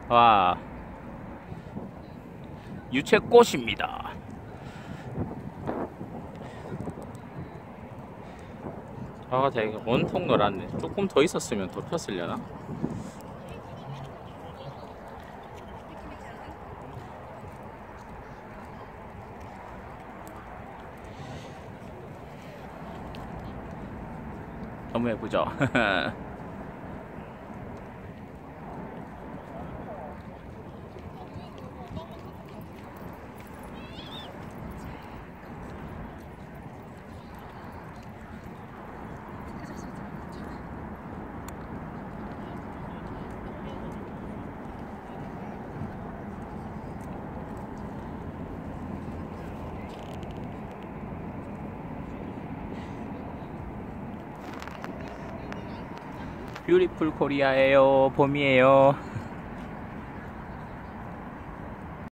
와, 유채꽃입니다. 아, 되게 온통 놀았네. 조금 더 있었으면 더 폈으려나? 너무 예쁘죠? 뷰티풀 코리아예요. 봄이에요.